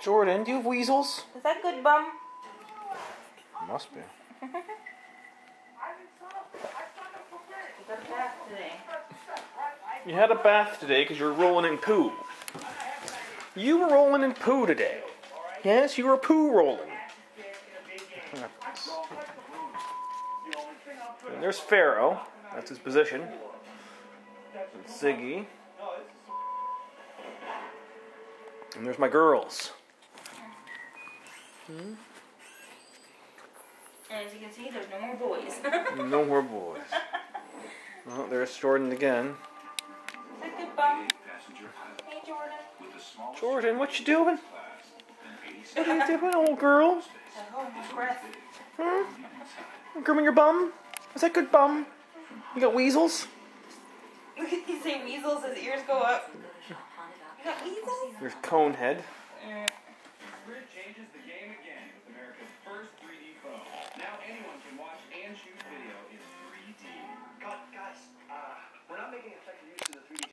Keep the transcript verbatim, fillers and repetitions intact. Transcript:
Jordan, do you have weasels? Is that good, bum? Must be. You got a bath today. You had a bath today because you were rolling in poo. You were rolling in poo today. Yes, you were poo rolling. And there's Pharaoh. That's his position. And Ziggy. And there's my girls. Hmm? And as you can see, there's no more boys. No more boys. Oh, there's Jordan again. Is that good, bum? Hey, Jordan. Jordan, what you doing? What are you doing, old girl? Oh, my breath. Hmm? Grooming your bum? Is that good, bum? You got weasels? Look at you say weasels, his ears go up. You got weasels? There's Conehead. Mm. Grid changes the game again with America's first three D phone. Now anyone can watch and choose